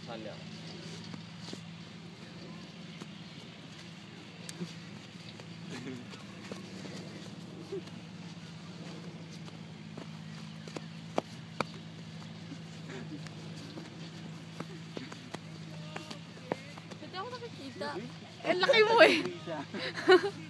Sali ako. Pwede ako nakikita. Eh, laki mo eh.